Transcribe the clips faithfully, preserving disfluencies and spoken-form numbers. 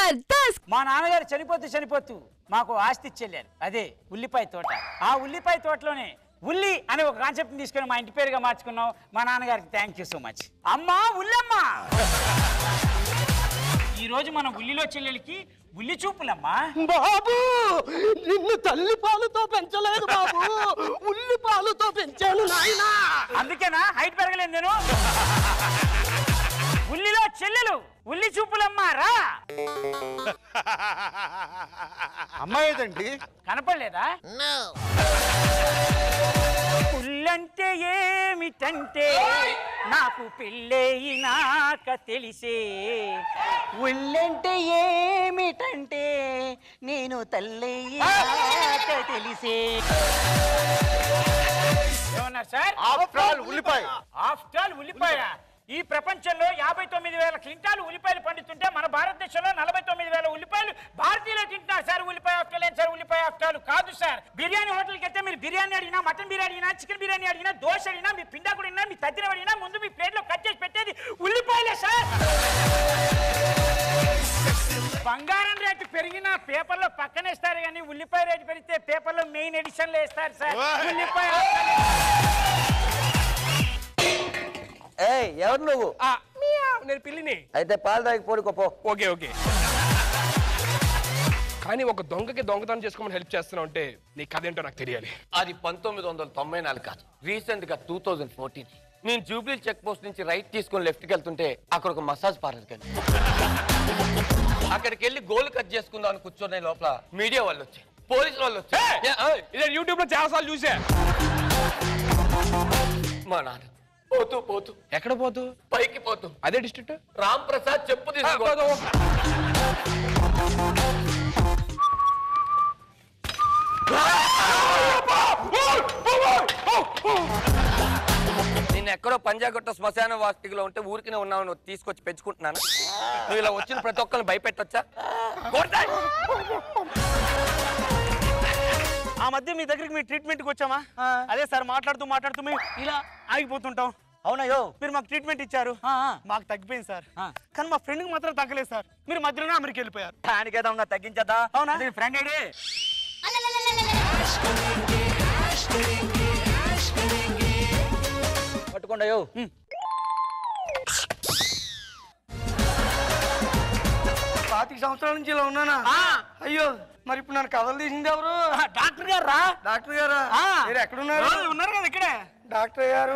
జబర్దస్త్. మా నాన్నగారు చనిపోతూ చనిపోతూ మాకు ఆస్తి ఇచ్చెళ్ళారు, అదే ఉల్లిపాయ తోట. ఆ ఉల్లిపాయ తోటలోనే ఉల్లి అనే ఒక కాన్సెప్ట్ తీసుకొని మా ఇంటి పేరుగా మార్చుకున్నాం. మా నాన్నగారికి థ్యాంక్ యూ సో మచ్. అమ్మా ఉల్లమ్మ, ఈ రోజు మన ఉల్లిలో చెల్లెలకి ఉల్లి చూపులమ్మా. బాబు నిన్ను తల్లి పాలతో పెంచలేదు బాబు, ఉల్లి పాలతో పెంచాను నాయనా. అందుకేనా హైట్ పెరగలేదు నేను. ఉల్లిలో చెల్లెలు ఉల్లి చూపులమ్మా రా. అమ్మాయి ఏదండి కనపడలేదా? ఉల్లంటే ఏమిటంటే నాకు పెళ్ళయినాక తెలిసే. ఉల్లంటే ఏమిటంటే నేను తల్లయ్యాక తెలిసే. ఏమన్నారు సార్? ఆఫ్టర్ ఆల్ ఉల్లిపాయ. ఆఫ్టర్ ఆల్ ఉల్లిపాయ. ఈ ప్రపంచంలో యాభై తొమ్మిది వేల క్వింటాలు ఉల్లిపాయలు పండిస్తుంటే మన భారతదేశంలో నలభై తొమ్మిది వేల ఉల్లిపాయలు భారతీయులే తింటున్నారు సార్. ఉల్లిపాయ ఆఫ్టర్ ఏం సార్? ఉల్లిపాయ ఆఫ్టర్ కాదు సార్. బిర్యానీ హోటల్కి వెళ్తే మీరు బిర్యానీ అడిగినా, మటన్ బిర్యానీ అడిగినా, చికెన్ బిర్యానీ అడిగినా, దోశ అడిగినా, మీ పిండాకుడు అడిగినా, మీ తద్దిన అడిగినా ముందు మీ ప్లేట్లో కట్ చేసి పెట్టేది ఉల్లిపాయలే సార్. బంగారం రేటు పెరిగినా పేపర్లో పక్కనేస్తారు కానీ ఉల్లిపాయ రేటు పెరిగితే పేపర్లో మెయిన్ ఎడిషన్లో వేస్తారు సార్. ఉల్లిపాయ ఎవరు నువ్వు? నేను పిల్లిని. అయితే పాలు తాగి పోడుకోపో. Okay okay. కానీ ఒక దొంగకి దొంగతనం చేసుకోమని హెల్ప్ చేస్తున్నావు అంటే నీ కథ ఏంటో నాకు తెలియాలి. అది పంతొమ్మిది వందల తొంభై నాలుగు కాదు, రీసెంట్ గా టూ థౌజండ్ ఫోర్టీన్. నేను జూబ్లీ చెక్ పోస్ట్ నుంచి రైట్ తీసుకొని లెఫ్ట్ కి వెళ్తుంటే అక్కడ ఒక మసాజ్ పార్లర్కి వెళ్ళి అక్కడికి వెళ్ళి గోల్ కట్ చేసుకుందాం అని కూర్చునే లోపల మీడియా వాళ్ళు వచ్చారు, పోలీసు వాళ్ళు వచ్చారు. ఇదే యూట్యూబ్ లో చాలా సార్లు చూసా. మా నాన్న పోతూ పోతూ ఎక్కడ పోతూ? పైకి పోతూ. అదే డిస్ట్రిక్ట్. రామ్ ప్రసాద్ చెప్పు తీసుకో. నేను ఎక్కడో పంజాగుట్ట శ్మశాన వాస్తిలో ఉంటే ఊరికినే ఉన్నావు, తీసుకొచ్చి పెంచుకుంటున్నాను. నువ్వు ఇలా వచ్చిన ప్రతి ఒక్కరిని భయపెట్టొచ్చా? ఆ మధ్య మీ దగ్గరికి మీ ట్రీట్మెంట్కి వచ్చామా? అదే సార్, మాట్లాడుతూ మాట్లాడుతూ మేము ఇలా ఆగిపోతుంటాం. అవునయ్యో, మీరు మాకు ట్రీట్మెంట్ ఇచ్చారు, మాకు తగ్గిపోయింది సార్. కానీ మా ఫ్రెండ్కి మాత్రం తగ్గలేదు సార్. మీరు మధ్యలోనే అమెరికా వెళ్ళిపోయారు. దానికేదా తగ్గించదా? అవునా? ఫ్రెండ్ ఐడి పట్టుకోండియో. పాతిక సంవత్సరాల నుంచి ఇలా ఉన్నానా? అయ్యో, మరి ఇప్పుడు నన్ను కథలు తీసింది ఎవరు? డాక్టర్ గారు రా. డాక్టర్ గారా? మీరు ఎక్కడున్నారు? ఉన్నారు కదా ఇక్కడే. డాక్టర్ గారు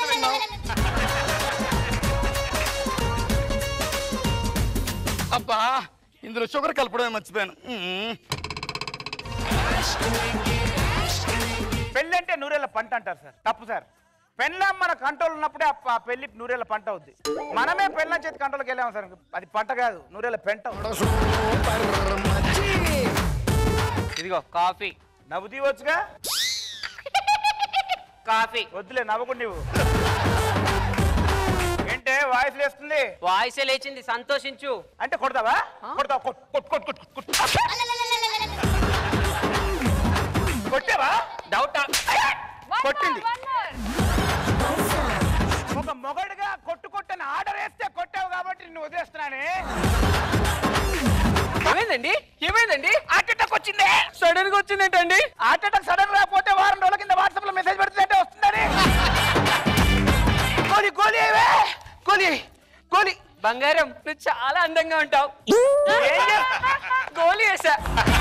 అబ్బా, ఇందులో షుగర్ కలపడమే మర్చిపోయాను. పెళ్ళి అంటే నూరేళ్ల పంట అంటారు సార్. తప్పు సార్. పెళ్ళం మన కంట్రోల్ ఉన్నప్పుడే ఆ పెళ్లి నూరేళ్ల పంట అవుద్ది. మనమే పెళ్ళం చేతి కంట్రోల్కి వెళ్ళాము సార్, అది పంట కాదు, నూరేళ్ల పెంట. ఇదిగో కాఫీ. నవ్వు తీవచ్చుగా. కాఫీ వద్దులే, నవ్వకుండా నువ్వు ఏంటే వాయిస్ లేస్తుంది? వాయిస్ లేచింది, సంతోషించు. అంటే కొడతావా? కొడతావా? కొట్టావా? డౌట్ కొట్టింది. ఒక మొగడుగా కొట్టు కొట్టని ఆర్డర్ వేస్తే కొట్టావు కాబట్టి నిన్ను వదిలేస్తున్నానే. ఏమైందండి? ఏమైందండి? హార్ట్ అటాక్ వచ్చింది. సడన్ గా వచ్చింది ఏంటండి? హార్ట్ అటాక్ సడన్ రాకపోతే వారం రోజుల కింద వాట్సాప్ లో మెసేజ్ పెడుతుందంటే వస్తుందని. గోలి గోలి ఏవే గోలి గోలి. బంగారం, నువ్వు చాలా అందంగా ఉంటావు. ఏం చేస్తా? గోలి వేసా.